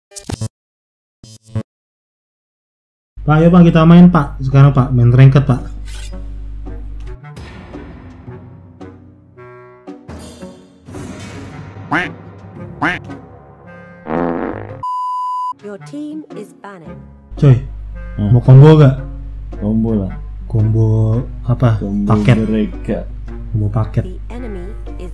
Pak, ayo Pak, kita main Pak. Sekarang Pak, main ranked Pak. Your team is banned. Coy, mau combo gak? Combo lah. Combo apa? Combo Paket. mereka. Combo paket. The enemy is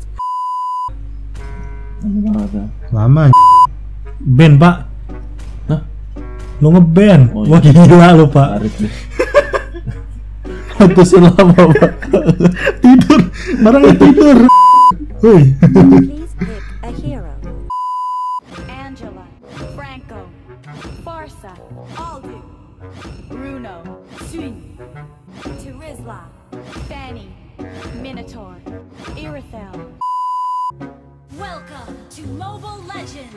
Lama ban Pak. Hah? Lo nge-ban. Oh, Wah gila lo Pak. Tarik deh. Putusin lama Pak. Tidur, barangnya tidur. Woi. please pick a hero. Angela, Franco, Barca, Aldu, Bruno, Swing, Terizla, Fanny, Minotaur, Irithel. Welcome to Mobile Legends!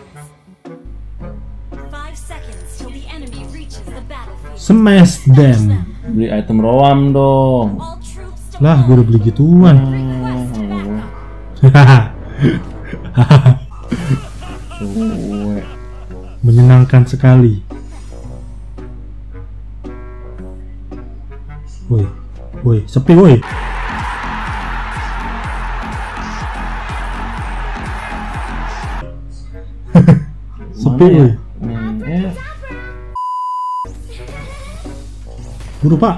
5 seconds till the enemy reaches the battlefield. Smash them. Beli item roam dong. All troops to Lah, gue udah beli gituan. Cuek. Menyenangkan sekali. Woi, woi, sepi woi. Sepi Mana ya? woi. Nih, Buru Pak.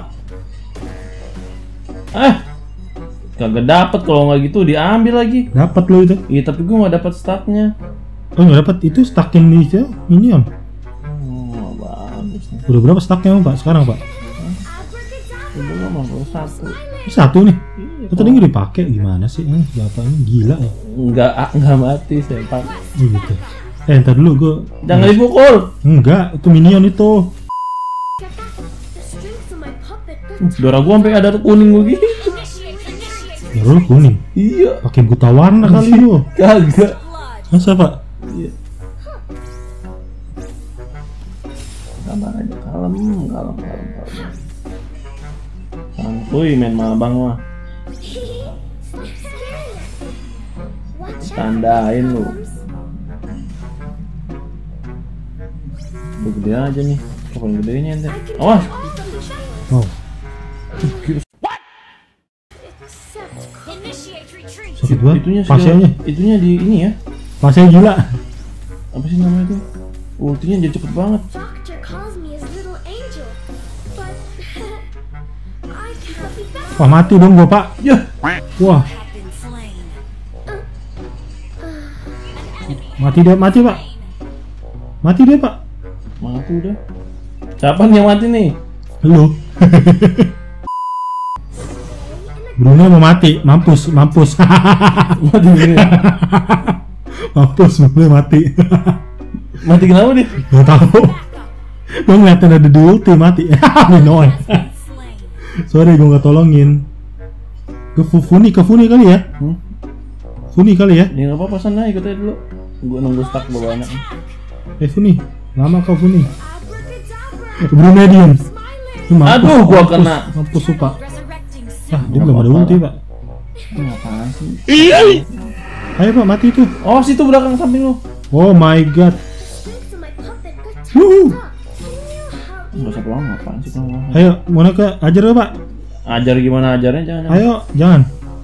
kagak dapet, kalau nggak gitu diambil lagi. Dapat lo itu. Iya tapi gue nggak dapet startnya. Oh nggak dapat, itu stacking di itu minion. Oh bagus nih. Udah berapa stacknya Pak sekarang Pak? Udah lama baru satu. Ini satu nih. Iya, Oh, tadi nggak dipakai gimana sih? Bapak ini gila ya. Nggak mati saya Pak. Oh gitu. Ntar dulu gue. Jangan dipukul. Enggak, itu minion itu. Dora gua sampai ada kuning begitu. Ya lu kuning. Iya. Pakai buta warna kali lu. Kagak. Masa Pak? Iya. Sabar aja, kalem. Santuy main mabang mah. Tandain lu. Udah gede aja nih. Kapan gedenya ente? Awas. Wow. initiate retreat. Sakit banget. Itunya Pasiennya. itunya di ini ya. Pasiennya gila. Apa sih namanya itu? Ultinya jadi cepet banget. Doctor calls me his little angel, but I cannot be back. Wah mati dong gua Pak. Ya. Wah Have been slain. mati dia, mati Pak. Mati dia Pak. Mati udah. Siapa nih yang mati nih? Lu. Bruno mau mati, mampus. Mati ini. Mampus, Bruno mati. Mati kenapa nih? Gak tahu. Gua ngeliatin ada di ulti mati. Minoy. Slain. Sorry gua nggak tolongin. Ke Funi kali ya? Funi kali ya? Ya nggak apa-apa, sana ikut aja dulu. Gua nunggu stuck bawa anak. Funi, lama kau Funi. Bruno medium. Aduh, gua kena. Mampus lu, Pak. Resurrecting Ah, dia belum ada ulti Pak. Apaan sih? Ayo Pak, mati tuh. Oh, situ belakang samping lu. Oh my god. Thanks to my puppet got Wuhu. turned up. Can you help? Enggak usah pulang, apaan sih kamu? Ayo, Monica, ajar ya Pak. Ajar gimana ajarnya, jangan. Ayo, jangan.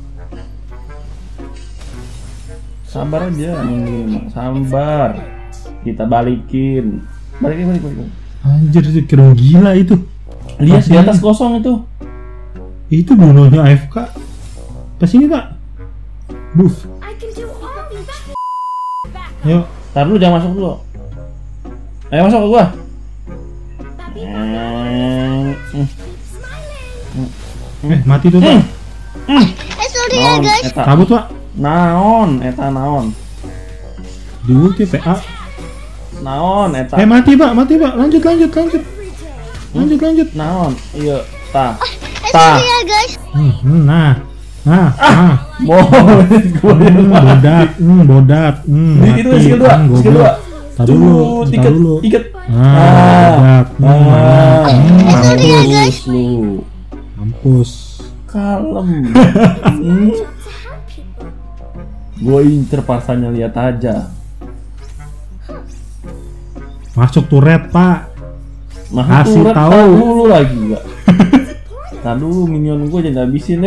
Sabar aja, sabar. Kita balikin. Balik. Anjir, itu keren gila itu. Lihat di Pasien. atas kosong itu. Itu Bruno-nya AFK. Pas ini Pak. Buff. I can do all these. Ayo. Tar dulu, jangan masuk dulu. Ayo masuk ke gua. Mati tuh Pak. Naon, eta. Kabut Pak. Eta naon. Di ulti PA. Naon, eta. Mati Pak. Lanjut. Naon, iya, ta. Nah. Bodat. Itu skill 2, skill 2. Tar dulu. Ikat. Bodat. Mampus lu. Mampus. Kalem. Gue incer pasanya, lihat aja. Masuk turret, Pak. Masuk Kasih turret, tahu. tahan dulu lagi gak? Tahan dulu, minion gue jangan habisin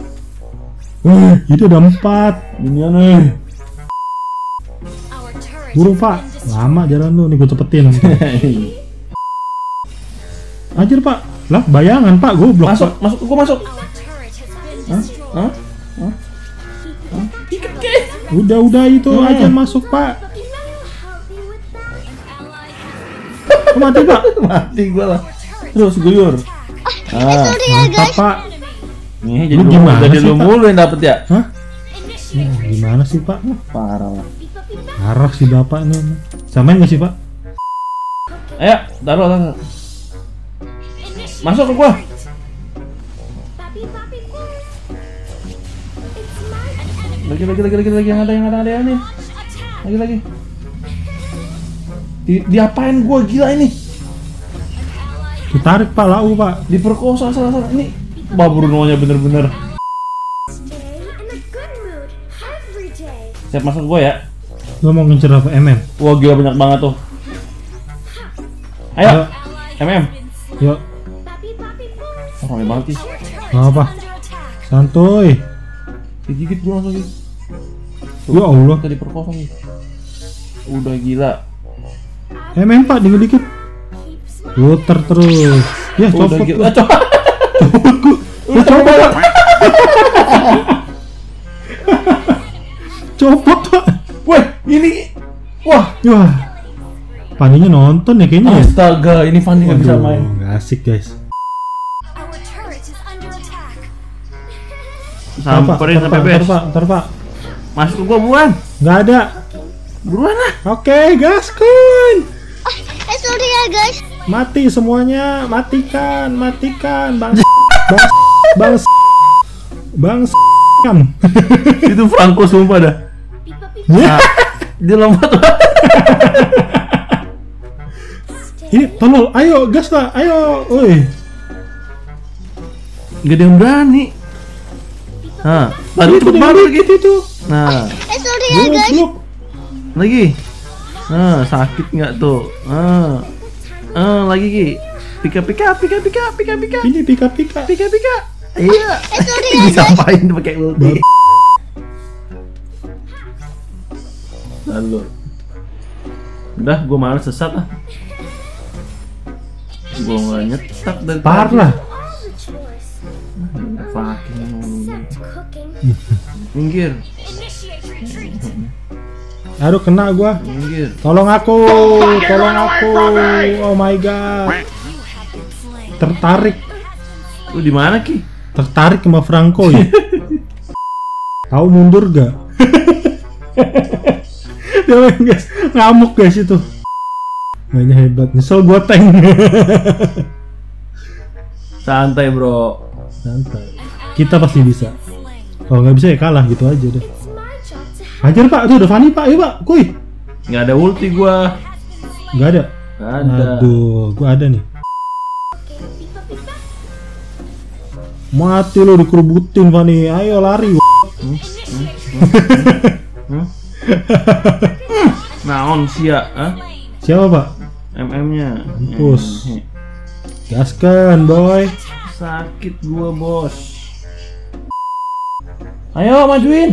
Itu ada 4. minion Our turret Buru, has Pak. been destroyed. Lama jalan lu nih, gue cepetin nanti. Anjir, Pak. Lah, bayangan, Pak. Goblok, masuk, Pak. masuk, gue masuk. Our turret has been destroyed. Hah? Udah itu aja masuk, Pak. An ally has Oh, mati, Pak. Mati gue lah. Terus guyur. Mantap, Pak. Nih, Lu gimana jadi sih, lu Pak? mulu yang dapet ya. Hah? Gimana sih, Pak? Parah lah. Parah si bapak nih. Samain nggak sih, Pak? Ayo, taruh. Masuk ke gua. Lagi yang ada nih. Lagi. Diapain gua gila ini? Ditarik, Pak, lau, Pak. Diperkosa salah ini. Bah Bruno-nya bener-bener. Stay in a good mood every day. Siap masuk gua ya. Lo mau ngincer apa, MM? Wah gila banyak banget tuh. Ayo, MM. Yuk, Oh, rame banget sih. apa? Santuy. Digigit gua langsung gitu. Ya Allah. Tadi perkosa nih. Udah gila. MM, Pak, dikit-dikit. Puter terus. Ya, Udah copot. gila. Gua. Udah coba. Copot, Pak. Wah, ini. Wah, Wah. Paninya nonton ya kayaknya ya. astaga, ini Fanny nggak bisa main. Nggak asik, guys. Our turret is under attack. Samperin sampai bes. Ntar, Pak. Masuk gua buruan. Nggak ada. Buruan lah. Oke, gaskun. Sorry ya guys. Mati semuanya, matikan, bang, Itu Franco sumpah dah. Ya. Dia lompat. Ini tolol, ayo gas lah, ayo, oi. Gak ada yang berani. Nah, baru cepet banget lagi. Itu. Nah, Sorry ya guys. Goblok. lagi. Nah, sakit nggak tuh? Lagi Ki. Pika. Ini pika. Iya. Disampain pakai ulti. Lalu. Udah, gua malas sesat ah. Gua nggak nyetak dari Parah. Fucking Cooking. minggir. Aduh, kena gua. Minggir. Tolong aku. Oh my god. Tertarik Lu di mana Ki? sama Franco ya. Tahu mundur gak? Dia main, guys, ngamuk guys itu. Kayaknya hebat. Nyesel gua tank. Santai bro. Santai. Kita pasti bisa. Kalau nggak bisa ya kalah gitu aja deh. Anjir, Pak, tuh udah Fanny, Pak. Ayo, Pak. Kuy. Nggak ada ulti gua. Nggak ada. Nggak ada. Aduh, gua ada nih. Mati lo dikerubutin, Fanny. Ayo lari. Naon sia, ah? Siapa, Pak? MM-nya. Mampus. Gaskan, boy. Sakit gua, bos. Ayo majuin.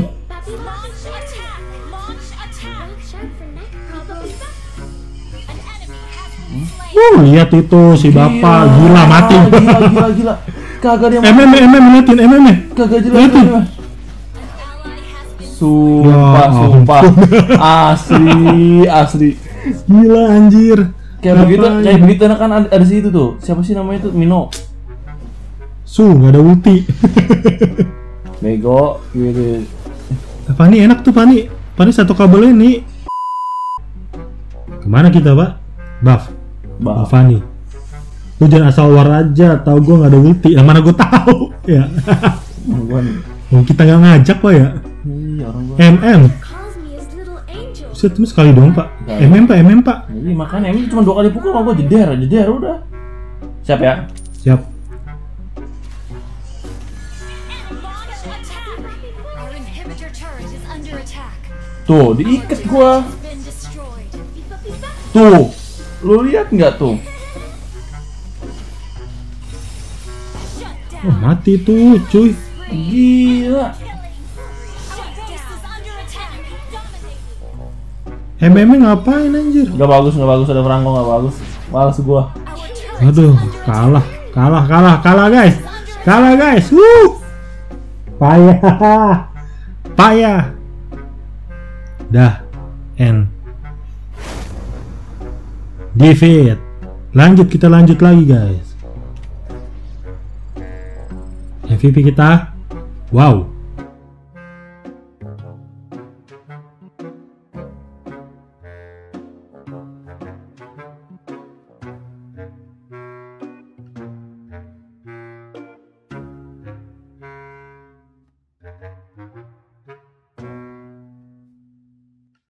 Lihat itu si bapak gila mati. Gila. Kagak dia MM liatin MM-nya. Kagak jelas. Liatin. dia. Sumpah. Asli. Gila anjir. Kayak Ngapain? begitu kan ada situ tuh. Siapa sih namanya tuh? Mino. Nggak ada ulti. Bego gitu. Fanny enak tuh, Fanny satu kabel ini. Kemana kita, Pak? Buff. Oh, Fanny. Lu jangan asal war aja, tahu gua nggak ada ulti. Yang mana gua tahu ya. Gua nih. Oh, kita nggak ngajak, Pak ya. Iya, orang gua. MM. Calls me his little angel. Set cuma sekali doang, Pak. Ya. MM, Pak. Jadi makanya ini cuma 2 kali pukul sama gua jeder udah. Siap ya? Siap. Our inhibitor turret is under attack. Tuh, diikat gua. Been destroyed. Tuh. Lu lihat nggak tuh? Oh, mati tuh, cuy. Gila. MM ngapain anjir? Nggak bagus ada Franco nggak bagus. Males gua. Aduh, kalah guys. Kalah guys. Payah. Dah. End. Defeat. Kita lanjut lagi guys. MVP kita. Wow.